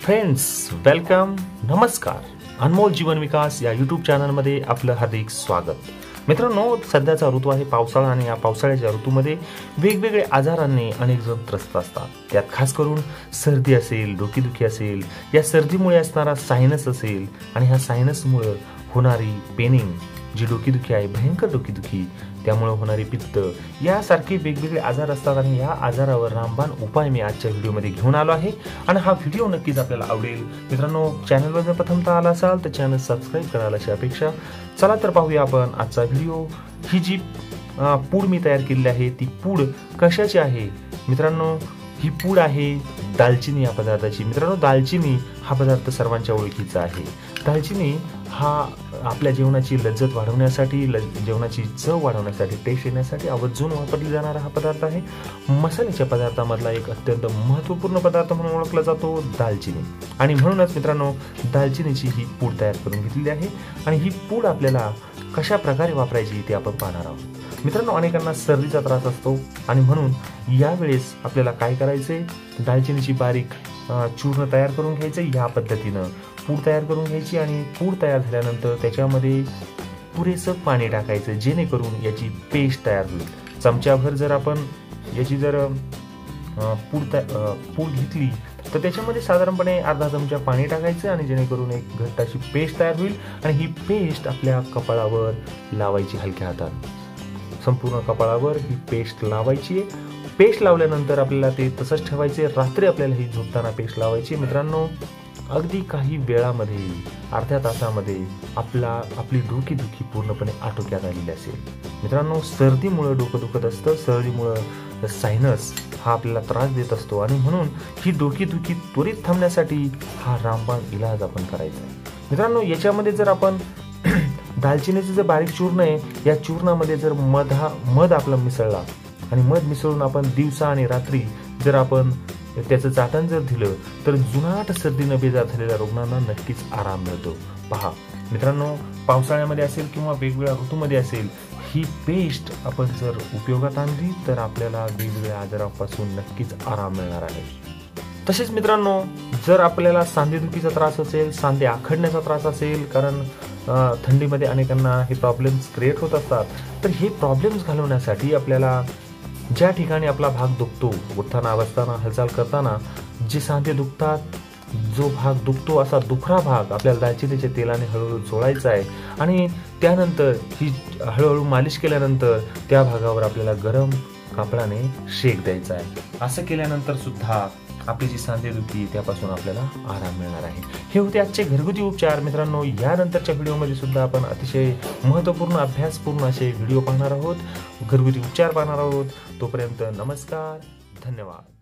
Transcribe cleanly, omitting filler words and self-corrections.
Friends, welcome, नमस्कार. अनमोल जीवन विकास या YouTube चॅनलमध्ये आपलं हार्दिक स्वागत. मित्रांनो, सध्याचा ऋतू आहे पावसाळा आणि या पावसाळ्याच्या ऋतूमध्ये वेगवेगळे आजारांनी अनेक जण त्रस्त असतात. त्यात खास करून सर्दी असेल, डोकेदुखी असेल, या सर्दीमुळे असणारा सायनस असेल आणि ह्या सायनसमुळे होणारी पेनिंग, जी डोकेदुखी आहे, भयंकर डोकेदुखी, त्यामुळे होणारी पित्त, यासारखे वेगवेगळे आजार असतात आणि या आजारावर रामबाण उपाय मी आजच्या व्हिडिओमध्ये घेऊन आलो आहे आणि हा व्हिडिओ नक्कीच आपल्याला आवडेल. मित्रांनो, चॅनलवर जर प्रथमतः आला असाल तर चॅनल सबस्क्राईब करायला अशी अपेक्षा. चला तर पाहूया आपण आजचा व्हिडिओ. ही जी पूड मी तयार केलेली आहे ती पूड कशाची आहे? मित्रांनो, ही पूड आहे दालचिनी या पदार्थाची. मित्रांनो, दालचिनी हा पदार्थ सर्वांच्या ओळखीचा आहे. दालचिनी हा आपल्या जेवणाची लज्जत वाढवण्यासाठी, जेवणाची चव वाढवण्यासाठी, टेस्ट येण्यासाठी आवर्जून वापरली जाणारा हा पदार्थ आहे. मसाल्याच्या पदार्थामधला एक अत्यंत महत्त्वपूर्ण पदार्थ म्हणून ओळखला जातो दालचिनी. आणि म्हणूनच मित्रांनो, दालचिनीची ही पूड तयार करून घेतलेली आहे आणि ही पूड आपल्याला कशा प्रकारे वापरायची ते आपण पाहणार आहोत. मित्रांनो, अनेकांना सर्दीचा त्रास असतो आणि म्हणून यावेळेस आपल्याला काय करायचे, दालचिनीची बारीक चूर्ण तयार करून घ्यायचं. या पद्धतीनं पूड तयार करून घ्यायची आणि पूड तयार झाल्यानंतर त्याच्यामध्ये पुरेसं पाणी टाकायचं, जेणेकरून याची पेस्ट तयार होईल. चमच्याभर जर आपण याची जर पूड घेतली तर त्याच्यामध्ये साधारणपणे अर्धा चमचा पाणी टाकायचं आणि जेणेकरून एक घट्ट अशी पेस्ट तयार होईल. आणि ही पेस्ट आपल्या कपाळावर लावायची हलक्या हातात. संपूर्ण कपाळावर ही पेस्ट लावायची. पेस्ट लावल्यानंतर आपल्याला ते तसंच ठेवायचे. रात्री आपल्याला ही झोपताना पेस्ट लावायची. मित्रांनो, अगदी काही वेळामध्ये, अर्ध्या तासामध्ये आपली डोकेदुखी पूर्णपणे आटोक्यात आलेली असेल. मित्रांनो, सर्दीमुळे डोकं दुखत असतं, सर्दीमुळे सायनस हा आपल्याला त्रास देत असतो आणि म्हणून ही डोकेदुखी त्वरित थांबण्यासाठी हा रामबाण इलाज आपण करायचा आहे. मित्रांनो, याच्यामध्ये जर आपण दालचिनीचं जे बारीक चूर्ण आहे, या चूर्णामध्ये जर मध आपला मिसळला आणि मध मिसळून आपण दिवसा आणि रात्री जर आपण त्याचं चाटण जर दिलं तर जुनाट सर्दीनं बेजार झालेल्या रुग्णांना नक्कीच आराम मिळतो. पहा मित्रांनो, पावसाळ्यामध्ये असेल किंवा वेगवेगळ्या ऋतूमध्ये असेल, ही पेस्ट आपण जर उपयोगात आणली तर आपल्याला वेगवेगळ्या आजारापासून नक्कीच आराम मिळणार आहे. तसेच मित्रांनो, जर आपल्याला सांधेदुखीचा त्रास असेल, सांधे आखडण्याचा त्रास असेल, कारण थंडीमध्ये अनेकांना हे प्रॉब्लेम्स क्रिएट होत असतात, तर हे प्रॉब्लेम्स घालवण्यासाठी आपल्याला ज्या ठिकाणी आपला भाग दुखतो, उठताना, बसताना, हालचाल करताना जे सांधे दुखतात, जो भाग दुखतो असा दुखरा भाग आपल्याला दालचिनीच्या तेलाने हळूहळू चोळायचा आहे आणि त्यानंतर ही हळूहळू मालिश केल्यानंतर त्या भागावर आपल्याला गरम कापडाने शेक द्यायचा आहे. असं केल्यानंतर सुद्धा आपली जी सांधेदुखी त्यापासून आपल्याला आराम मिळणार आहे. हे होते आजचे घरगुती उपचार. मित्रांनो, यानंतरच्या व्हिडिओमध्ये सुद्धा आपण अतिशय महत्त्वपूर्ण, अभ्यासपूर्ण असे व्हिडिओ पाहणार आहोत, घरगुती उपचार पाहणार आहोत. तोपर्यंत नमस्कार, धन्यवाद.